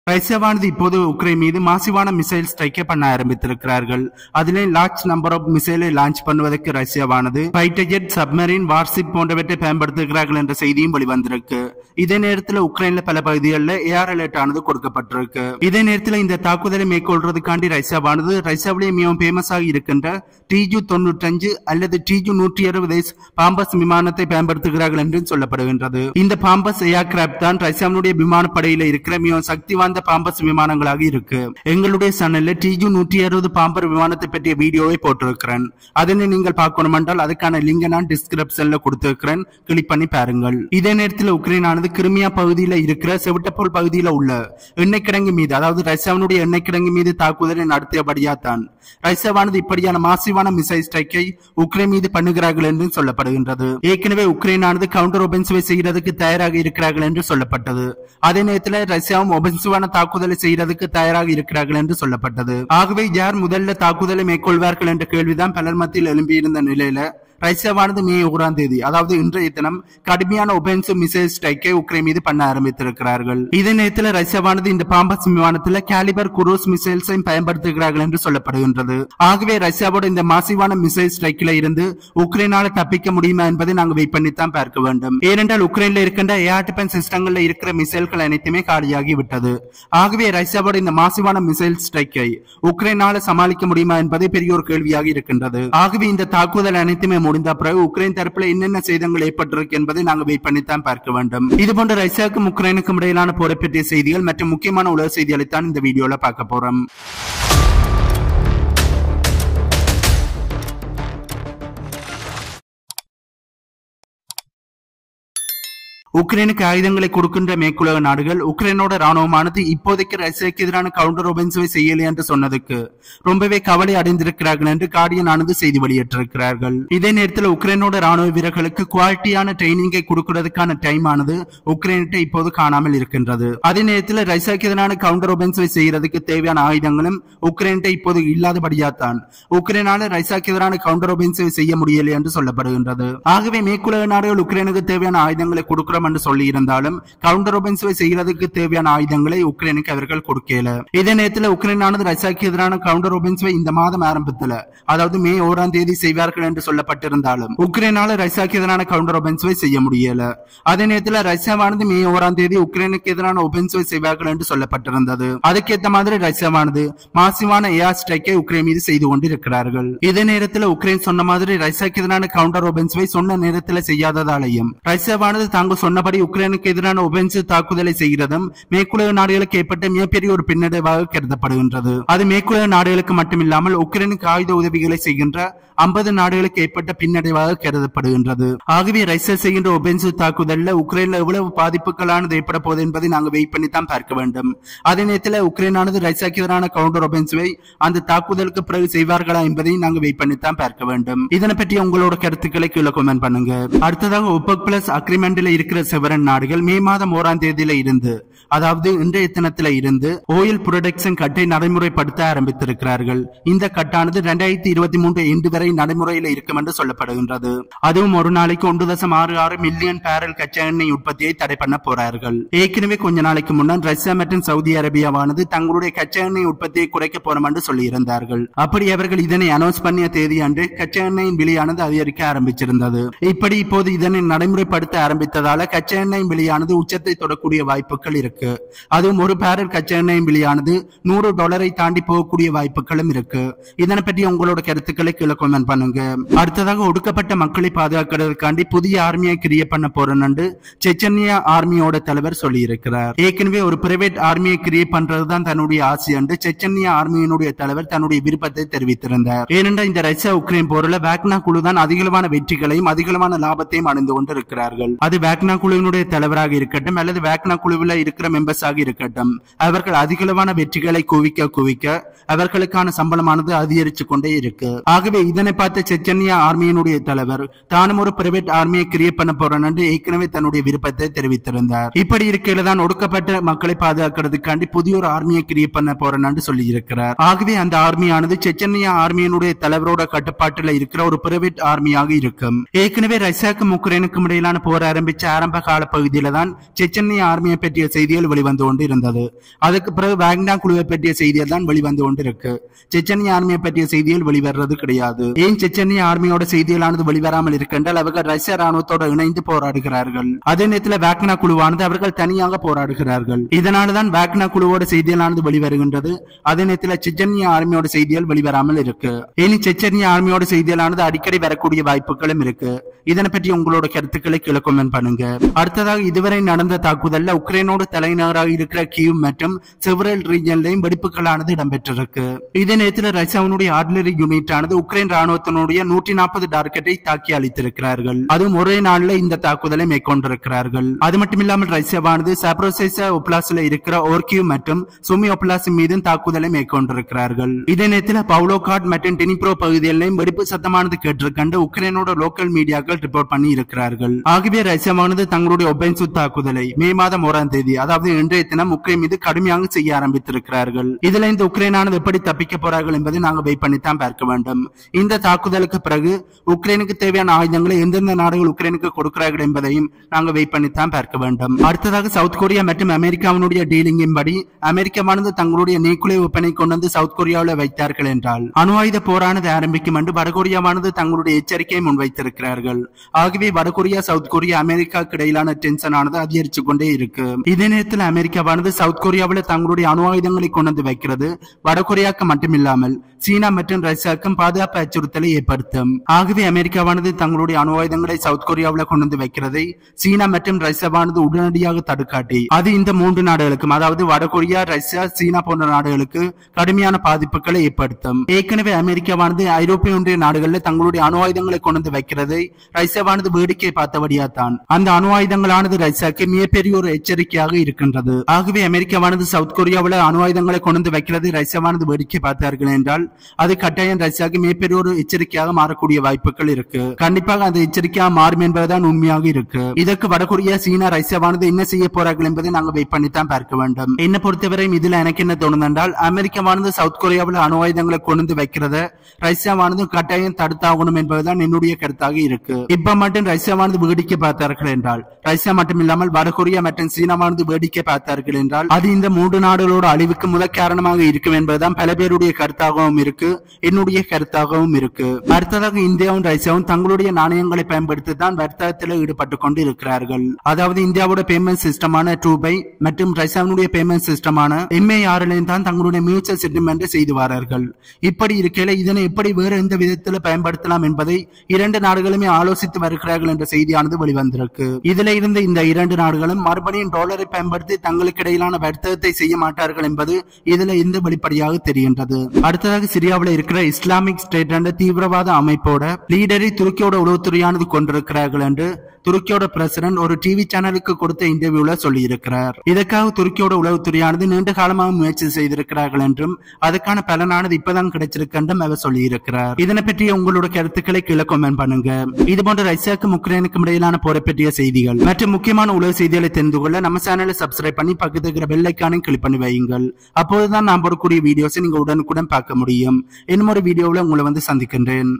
ரஷ்யாவானது இப்போது உக்ரைன் மீது மாசிவான மிசைல் ஸ்ட்ரைக்கை பண்ண ஆரம்பித்திருக்கிறார்கள். அதிலே லார்ஜ் நம்பர் ஆஃப் மிசைலை லான்ச் பண்ணுவதற்கு ரஷ்யாவானது ஃபைட்டர் ஜெட், சப்மரீன், வார்ஷிப் போன்றவற்றை பயன்படுத்துகிறார்கள் என்ற செய்தியும் வெளிவந்திருக்கு. இதே நேரத்தில் உக்ரைன்ல பல பகுதிகளில் ஏஆர் அலர்ட் ஆனது கொடுக்கப்பட்டிருக்கு. இதே நேரத்தில் இந்த தாக்குதலை மேற்கொள்றதுக்காண்டி ரஷ்யாவானது ரஷ்யாவிலேயே மிகவும் பேமஸ் ஆகி இருக்கின்ற TU-95 அல்லது TU-160 பாம்பஸ் விமானத்தை பயன்படுத்துகிறார்கள் என்று சொல்லப்படுகின்றது. இந்த பாம்பஸ் ஏர்கிராப்ட் தான் ரஷ்யாவினுடைய விமானப்படையில இருக்கிற மிகவும் சக்தி வாய்ந்த பாம்பஸ் விமானங்களாக இருக்கு. எங்களுடைய சேனல்ல TU-160 பாம்பர் விமானத்தை பற்றிய வீடியோவை போட்டிருக்கிறேன். அதனை நீங்கள் பார்க்கணும் என்றால் அதுக்கான லிங்கை நான் டிஸ்கிரிப்ஷன்ல கொடுத்திருக்கிறேன், கிளிக் பண்ணி பாருங்கள். இதே நேரத்தில் உக்ரைனானது கிரிமியா பகுதியில் இருக்கிற செவட்டப்போல் பகுதியில் உள்ள எண்ணெய் கிடங்கு மீது, அதாவது ரஷ்யாவினுடைய எண்ணெய் கிடங்கு மீது தாக்குதலை நடத்தியபடியா தான் ரஷ்யாவானது இப்படியான மாசிவான மிசைல் ஸ்ட்ரைக்கை உக்ரைன் மீது பண்ணுகிறார்கள் என்று சொல்லப்படுகின்றது. ஏற்கனவே உக்ரைனானது கவுண்டர் ஒபென்சிவை செய்யறதுக்கு தயாராக இருக்கிறார்கள் என்று சொல்லப்பட்டது. அதே நேரத்தில் ரஷ்யாவும் ஒபென்சிவான தாக்குதலை செய்யறதுக்கு தயாராக இருக்கிறார்கள் என்று சொல்லப்பட்டது. ஆகவே யார் முதல்ல தாக்குதலை மேற்கொள்வார்கள் என்ற கேள்விதான் பலர் மத்தியில் எழும்பியிருந்த நிலையில ரஷ்யாவானது மே 1ஆம் தேதி, அதாவது இன்றைய தினம் கடுமையான ஒபென்சிவ் மிசைல் ஸ்ட்ரைக்கை உக்ரைன் மீது பண்ண ஆரம்பித்திருக்கிறார்கள். இதே நேரத்தில் ரஷ்யாவானது இந்த பாம்பஸ் விமானத்தில் கேலிபர் குரூஸ் மிசைல்ஸை பயன்படுத்துகிறார்கள் என்று சொல்லப்படுகின்றது. ஆகவே ரஷ்யாவோட இந்த மாசிவான மிசைல் ஸ்ட்ரைக்கில இருந்து உக்ரைனால தப்பிக்க முடியுமா என்பதை நாங்கள் வெயிட் பண்ணித்தான் பார்க்க வேண்டும். ஏனென்றால் உக்ரைன்ல இருக்கின்ற ஏர் டிஃபென்ஸ் சிஸ்டங்கள்ல இருக்கிற மிசைல்கள் அனைத்துமே காலியாகி விட்டது. ஆகவே ரஷ்யாவோட இந்த மாசிவான மிசைல் ஸ்ட்ரைக்கை உக்ரைனால சமாளிக்க முடியுமா என்பதை பெரிய ஒரு கேள்வியாக இருக்கின்றது. ஆகவே இந்த தாக்குதல் அனைத்துமே முடிந்த பிறகு உக்ரைன் தரப்புல என்னென்ன சேதங்கள் ஏற்பட்டிருக்கு என்பதை நாங்கள் வெயிட் பண்ணித்தான் பார்க்க வேண்டும். இது போன்ற ரஷ்யாவுக்கும் உக்ரைனுக்கும் இடையிலான போரை பற்றிய செய்திகள் மற்றும் முக்கியமான உலக செய்திகளை தான் இந்த வீடியோல பார்க்க போறோம். உக்ரைனுக்கு ஆயுதங்களை கொடுக்கின்ற மேற்குலக நாடுகள் உக்ரைனோட ராணுவமானது இப்போதைக்கு ரஷ்யாவுக்கு எதிரான கவுண்டர் ஒபென்சிவை செய்யலை என்று சொன்னதுக்கு ரொம்பவே கவலை அடைந்திருக்கிறார்கள் என்று கார்டியன் ஆனது செய்தி வெளியிட்டிருக்கிறார்கள். இதே நேரத்தில் உக்ரைனோட ராணுவ வீரர்களுக்கு குவாலிட்டியான ட்ரைனிங்கை கொடுக்கிறதுக்கான டைம் ஆனது உக்ரைன்கிட்ட இப்போது காணாமல் இருக்கின்றது. அதே நேரத்தில் ரஷ்யாவுக்கு எதிரான கவுண்டர் ஒபென்சிவை செய்யறதுக்கு தேவையான ஆயுதங்களும் உக்ரைன்கிட்ட இப்போது இல்லாதபடியாத்தான் உக்ரைனால ரஷ்யாவுக்கு எதிரான கவுண்டர் ஒபென்சிவை செய்ய முடியலை என்று சொல்லப்படுகின்றது. ஆகவே மேற்குலக நாடுகள் உக்ரைனுக்கு தேவையான ஆயுதங்களை கொடுக்கிற என்று சொல்லி இருந்தாலும் கவுண்டர் ஒபென்சிவை செய்யறதுக்கு தேவையான ஆயுதங்களை உக்ரைனுக்கு அவர்கள் கொடுக்கல. இதே நேரத்தில் உக்ரைனானது ரஷ்யாவுக்கு எதிரான கவுண்டர் ஒபென்சிவை இந்த மாதம் ஆரம்பத்தில், அதாவது மே 1ஆம் தேதி செய்வார்கள் என்று சொல்லப்பட்டிருந்தாலும் உக்ரைனால ரஷ்யாவுக்கு எதிரான கவுண்டர் ஒபென்சிவை செய்ய முடியல. அதே நேரத்தில் ரஷ்யாவானது மே 1ஆம் தேதி உக்ரைனுக்கு எதிரான ஒபென்சிவை செய்வார்கள் என்று சொல்லப்பட்டிருந்தது. அதுக்கேற்ற மாதிரி ரஷ்யாவானது மாசிவான ஏர் ஸ்ட்ரைக்கை உக்ரைன் மீது செய்து கொண்டிருக்கிறார்கள். இதே நேரத்தில் உக்ரைன் சொன்ன மாதிரி ரஷ்யாவுக்கு எதிரான கவுண்டர் ஒபென்சிவை சொன்ன நேரத்தில் செய்யாததாலையும் ரஷ்யாவானது தாங்க சொன்னபடி உக்ரைனுக்கு எதிரான ஒபென்சிவ் தாக்குதலை செய்கிறதும் மேற்குலக நாடுகளுக்கு ஏற்பட்ட மிகப்பெரிய ஒரு பின்னடைவாக கருதப்படுகின்றது. அது மேற்குலக நாடுகளுக்கு மட்டுமில்லாமல் உக்ரைனுக்கு ஆயுத உதவிகளை செய்கின்ற 50 நாடுகளுக்கு ஏற்பட்ட பின்னடைவாக கருதப்படுகின்றது. ஆகவே ரஷ்யா செய்கின்ற ஒபென்சிவ் தாக்குதலில் உக்ரைன்ல எவ்வளவு பாதிப்புகளானது ஏற்பட போகுது என்பதை நாங்கள் வெயிட் பண்ணி தான் பார்க்க வேண்டும். அதே நேரத்தில் உக்ரைனானது ரஷ்யாவுக்கு எதிரான கவுண்டர் ஒபென்சிவை அந்த தாக்குதலுக்கு பிறகு செய்வார்களா என்பதையும் நாங்கள் வெயிட் பண்ணி தான் பார்க்க வேண்டும். இதனை பற்றி உங்களோட கருத்துக்களை கீழே கமெண்ட் பண்ணுங்க. அடுத்ததாக OPEC பிளஸ் அக்ரிமெண்ட்ல இருக்கிற செவரன் நாடுகள் மே மாதம் 1ஆம் தேதியில இருந்து, அதாவது இன்றைய தினத்தில இருந்து ஓயில் புரொடக்ஷன் கட்டை நடைமுறைப்படுத்த ஆரம்பித்திருக்கிறார்கள். இந்த கட்டானது 2023 எண்டு வரை நடைமுறையில் இருக்கும் என்று சொல்லப்படுகின்றது. அதுவும் ஒரு நாளைக்கு 1.66 மில்லியன் பேரல் கச்சா எண்ணெய் உற்பத்தியை தடை பண்ண போறார்கள். ஏற்கனவே கொஞ்ச நாளைக்கு முன்னர் ரஷ்யா மற்றும் சவுதி அரேபியாவானது தங்களுடைய கச்சா எண்ணெய் உற்பத்தியை குறைக்க போறோம் என்று சொல்லி இருந்தார்கள். அப்படி அவர்கள் இதனை அனௌன்ஸ் பண்ணிய தேதி அன்று கச்சா எண்ணெயின் விலையானது அதிகரிக்க ஆரம்பிச்சிருந்தது. இப்படி இப்போது இதனை நடைமுறைப்படுத்த ஆரம்பித்ததால கச்சா எண்ணெய் விலையானது உச்சத்தை தொடக்கூடிய வாய்ப்புகள் இருக்கு. அதுவும் ஒரு பேரல் கச்சா எண்ணெய் விலையானது $100 தாண்டி போகக்கூடிய வாய்ப்புகளும் இருக்கு. இதனை பற்றி உங்களோட கருத்துக்களை கீழே கமெண்ட் பண்ணுங்க. அடுத்ததாக ஒடுக்கப்பட்ட மக்களை பாதுகாக்கிறதுக்காண்டி புதிய ஆர்மியை கிரியேட் பண்ண போறேன்னு செச்சன்யா ஆர்மியோட தலைவர் சொல்லி இருக்கிறார். ஏற்கனவே ஒரு பிரைவேட் ஆர்மியை கிரியேட் பண்றதுதான் தன்னுடைய ஆசை என்று செச்சன்யா ஆர்மியினுடைய தலைவர் தன்னுடைய விருப்பத்தை தெரிவித்திருந்தார். ஏனென்றால் இந்த ரஷ்யா உக்ரைன் போரில் வேக்னா குழு தான் அதிகளவான வெற்றிகளையும் அதிகளவான லாபத்தையும் அடைந்து கொண்டிருக்கிறார்கள். அது வேக்னா குழுவினுடைய தலைவராக இருக்கட்டும் அல்லது வேக்னா குழுவில் இருக்கிற மெம்பர்ஸ் ஆக இருக்கட்டும், அவர்கள் அதிகளவான வெற்றிகளை குவிக்க அவர்களுக்கான சம்பளமானது அதிகரிச்சு கொண்டே இருக்கு. ஆகவே இதனை பார்த்த செச்சன்யா ஆர்மியினுடைய தலைவர் தானும் ஒரு பிரைவேட் ஆர்மியை கிரியேட் பண்ண போறேன் என்று ஏற்கனவே தன்னுடைய விருப்பத்தை தெரிவித்திருந்தார். இப்படி இருக்கையில தான் ஒடுக்கப்பட்ட மக்களை பாதுகாக்கிறதுக்காண்டி புதிய ஒரு ஆர்மியை கிரியேட் பண்ண போறேன் என்று சொல்லி இருக்கிறார். ஆகவே அந்த ஆர்மியானது செச்சன்யா ஆர்மியினுடைய தலைவரோட கட்டுப்பாட்டில் இருக்கிற ஒரு பிரைவேட் ஆர்மியாக இருக்கும். ஏற்கனவே ரஷ்யாவுக்கும் உக்ரைனுக்கும் இடையிலான போர் ஆரம்பிச்ச ஆரம்ப கால பகுதியில தான் செச்சன்யா ஆர்மியை பற்றிய செய்திகள் செய்திகள் வெளிவந்து கொண்டு இருந்தது. அதுக்கு பிறகு வேக்னா குழுவை பற்றிய செய்திகள் தான் வெளிவந்து கொண்டு இருக்கு. செச்சனிய ஆர்மியை பற்றிய செய்திகள் வெளிவர்றது கிடையாது. ஏன் செச்சனிய ஆர்மியோட செய்திகளானது வெளிவராமல் இருக்கின்றால் அவர்கள் ரஷ்ய ராணுவத்தோடு இணைந்து போராடுகிறார்கள். அதே நேரத்தில் வேக்னா குழுவானது அவர்கள் தனியாக போராடுகிறார்கள். இதனால்தான் வேக்னா குழுவோட செய்திகளானது வெளிவருகின்றது. அதே நேரத்தில் செச்சனிய ஆர்மியோட செய்திகள் வெளிவராமல் இருக்கு. இனி செச்சனிய ஆர்மியோட செய்திகளானது அடிக்கடி வரக்கூடிய வாய்ப்புகளும் இருக்கு. இதனை பற்றி உங்களோட கருத்துக்களை கீழே கமெண்ட் பண்ணுங்க. அடுத்ததாக இதுவரை நடந்த தாக்குதல்ல உக்ரைனோட தலைநகராக இருக்கிற கீவ் மற்றும் செவரல் ரீஜன்லையும் வெடிப்புகளானது இடம்பெற்றிருக்கு. இதே நேரத்தில் ரஷ்யாவினுடைய ஆர்டிலரி யூனிட் ஆனது உக்ரைன் ராணுவத்தினுடைய 140 டார்கெட்டை தாக்கி அளித்திருக்கிறார்கள். அதுவும் ஒரே நாளில் இந்த தாக்குதலை மேற்கொண்டிருக்கிறார்கள். அது மட்டுமில்லாமல் ரஷ்யாவானது சாப்ரோசேசா ஒப்லாஸ்ல இருக்கிற ஓர்கிவ் மற்றும் சுமி ஒப்லாஸ் மீது தாக்குதலை மேற்கொண்டிருக்கிறார்கள். இதே நேரத்தில் பவுலோகாட் மற்றும் டெனிப்ரோ பகுதிகளிலும் வெடிப்பு சத்தமானது கேட்டிருக்கண்டு உக்ரைனோட லோக்கல் மீடியாக்கள் ரிப்போர்ட் பண்ணி இருக்கிறார்கள். ஆகவே ரஷ்யாவானது தங்களுடைய ஒபென்சு தாக்குதலை மே மாதம் 1ஆம் தேதி அதாவது இன்றைய தினம் உக்ரைன் மீது கடுமையாக செய்ய ஆரம்பித்திருக்கிறார்கள். இதுல இந்த உக்ரைனானது எப்படி தப்பிக்க போறார்கள் என்பதை நாங்கள் வெயிட் பண்ணித்தான் பார்க்க வேண்டும். இந்த தாக்குதலுக்கு பிறகு உக்ரைனுக்கு தேவையான ஆயுதங்களை எந்தெந்த நாடுகள் உக்ரைனுக்கு கொடுக்கிறார்கள் என்பதையும் நாங்கள் வெயிட் பண்ணித்தான் பார்க்க வேண்டும். அடுத்ததாக சவுத் கொரியா மற்றும் அமெரிக்காவினுடைய டீலிங்கின் படி அமெரிக்காவானது தங்களுடைய நியூக்ளியர் வெப்பனை கொண்டு வந்து சவுத் கொரியாவில் வைத்தார்கள் என்றால் அணு ஆயுத போரானது ஆரம்பிக்கும் என்று வடகொரியாவானது தங்களுடைய எச்சரிக்கையை முன்வைத்திருக்கிறார்கள். ஆகவே வடகொரியா சவுத் கொரியா அமெரிக்காவுக்கு இடையிலான டென்ஷன் ஆனது அதிகரிச்சு கொண்டே இருக்கு. இதே நேரத்தில் அமெரிக்காவானது சவுத் கொரியாவில் தங்களுடைய அணு ஆயுதங்களை கொண்டு வந்து வைக்கிறது வடகொரியாவுக்கு மட்டுமில்லாமல் சீனா மற்றும் ரஷ்யாவுக்கும் பாதுகாப்பு அச்சுறுத்தலை ஏற்படுத்தும். ஆகவே அமெரிக்காவானது தங்களுடைய அணு ஆயுதங்களை சவுத் கொரியாவில் கொண்டு வந்து வைக்கிறதை சீனா மற்றும் ரஷ்யாவானது உடனடியாக தடுக்காட்டி அது இந்த 3 நாடுகளுக்கும் அதாவது வடகொரியா ரஷ்யா சீனா போன்ற நாடுகளுக்கு கடுமையான பாதிப்புகளை ஏற்படுத்தும். ஏற்கனவே அமெரிக்காவானது ஐரோப்பிய ஒன்றிய நாடுகளில் தங்களுடைய அணு ஆயுதங்களை கொண்டு வந்து வைக்கிறதை ரஷ்யாவானது வேடிக்கை பார்த்தபடியா தான் அந்த அணு ஆயுதங்களானது ரஷ்யாவுக்கு மிகப்பெரிய ஒரு எச்சரிக்கையாக இருக்கின்றது. ஆகவே அமெரிக்காவானது சவுத் கொரியாவில் அணு ஆயுதங்களை கொண்டு வந்து வைக்கிறது ரஷ்யாவானது வேடிக்கை பார்த்தார்கள் என்றால் அது கட்டாயம் ரஷ்யாவுக்கு மிகப்பெரிய ஒரு எச்சரிக்கையாக மாறக்கூடிய வாய்ப்புகள் இருக்கு. கண்டிப்பாக அந்த எச்சரிக்கையாக மாறும் என்பதுதான் உண்மையாக இருக்கு. இதற்கு வடகொரியா சீனா ரஷ்யாவானது என்ன செய்ய போறார்கள் என்பதை நாங்கள் வெயிட் பண்ணித்தான் பார்க்க வேண்டும். என்ன பொறுத்தவரை இதுல எனக்கு என்ன தோணுது என்றால் அமெரிக்காவானது சவுத் கொரியாவில் அணு ஆயுதங்களை கொண்டு வந்து வைக்கிறத ரஷ்யாவானது கட்டாயம் தடுத்தாகணும் என்பதுதான் என்னுடைய கருத்தாக இருக்கு. இப்ப மட்டும் ரஷ்யாவானது வேடிக்கை பார்த்தார்கள் என்றால் ரஷ்யா மட்டுமில்லாமல் வடகொரியா மற்றும் சீனாவானது வேடிக்கை பார்த்தார்கள் என்றால் அது இந்த 3 நாடுகளோட அழிவுக்கு முதல் காரணமாக இருக்கும் என்பதுதான் பல பேருடைய கருத்தாகவும் இருக்கு, என்னுடைய கருத்தாகவும் இருக்கு. அடுத்ததாக இந்தியாவும் ரஷ்யாவும் தங்களுடைய நாணயங்களை பயன்படுத்தி தான் வர்த்தகத்தில் ஈடுபட்டு கொண்டு இருக்கிறார்கள். அதாவது இந்தியாவோட பேமெண்ட் சிஸ்டமான ரூபை மற்றும் ரஷ்யாவுடைய பேமெண்ட் சிஸ்டமான MARL தான் தங்களுடைய மியூச்சுவல் செட்டில்மெண்ட் செய்து வரார்கள். இப்படி இருக்கையில இதனை எப்படி வேறு எந்த விதத்தில் பயன்படுத்தலாம் என்பதை 2 நாடுகளுமே ஆலோசித்து வருகிறார்கள் என்ற செய்தியானது வெளிவந்திருக்கு. இதுல இருந்து இந்த 2 நாடுகளும் மறுபடியும் டாலரை பயன்படுத்தி தங்களுக்கு இடையிலான வர்த்தகத்தை செய்ய மாட்டார்கள் என்பது இதுல இந்த வெளிப்படையாக தெரிகின்றது. அடுத்ததாக சிரியாவில் இருக்கிற இஸ்லாமிக் ஸ்டேட் என்ற தீவிரவாத அமைப்போட லீடரை துருக்கியோட உளவுத்துறையானது கொண்டிருக்கிறார்கள் என்று துருக்கியோட பிரசிடன்ட் ஒரு டிவி சேனலுக்கு கொடுத்த இன்டர்வியூல சொல்லி இருக்கிறார். இதற்காக துருக்கியோட உளவுத்துறையானது நீண்ட காலமாக முயற்சி செய்திருக்கிறார்கள் என்றும் அதுக்கான பலனானது இப்பதான் கிடைச்சிருக்கு என்றும் அவர் சொல்லி இருக்கிறார். இதனை பற்றிய உங்களோட கருத்துக்களை கீழே கமெண்ட் பண்ணுங்க. இது போன்ற ரஷ்யாவுக்கும் உக்ரைனுக்கும் இடையிலான போரை பற்றிய செய்திகள் மற்றும் முக்கியமான உலக செய்திகளை தெரிந்து கொள்ள நம்ம சேனலை சப்ஸ்கிரைப் பண்ணி பக்கத்துல இருக்கிற பெல் ஐகானை கிளிக் பண்ணி வையுங்கள். அப்போதுதான் நான் போடக்கூடிய வீடியோஸை நீங்க உடனுக்குடன் பார்க்க முடியும். இன்னும் ஒரு வீடியோவில் உங்களை வந்து சந்திக்கின்றேன்.